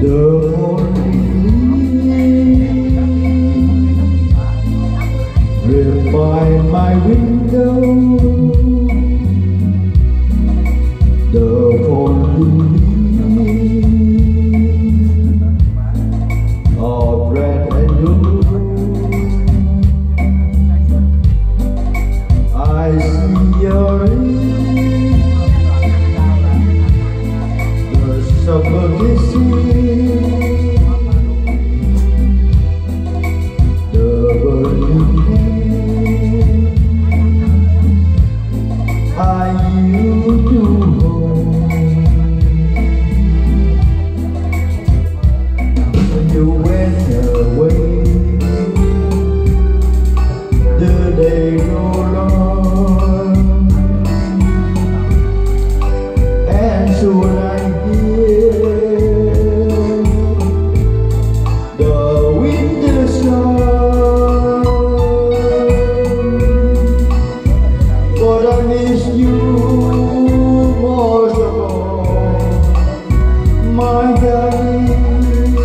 The morning drift by my window, the falling of red and blue. I see your the summer kissing, the burning hand I used to hold when you went away. The day rolled on, and soon I hear the winter song. But I miss you most of all, my darling.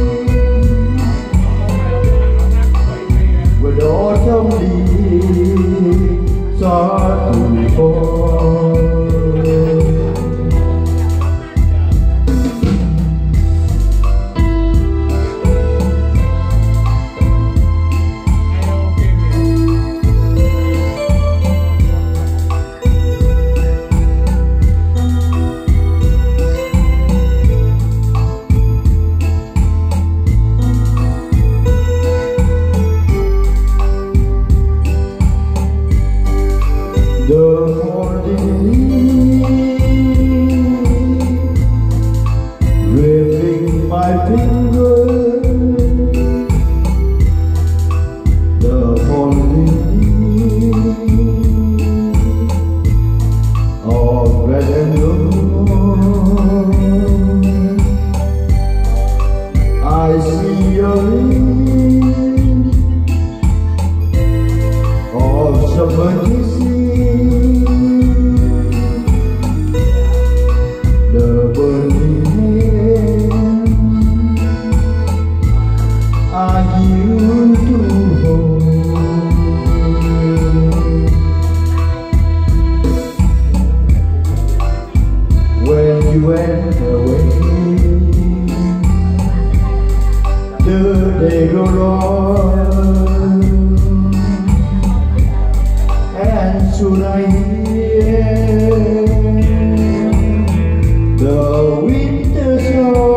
With autumn leaves start to fall, the falling leaves ripping my fingers, the falling leaves of red and blue. I see your ring of summer kissing, the burning hand I used to hold when you went away. The day rolled on, and soon I hear the winter song.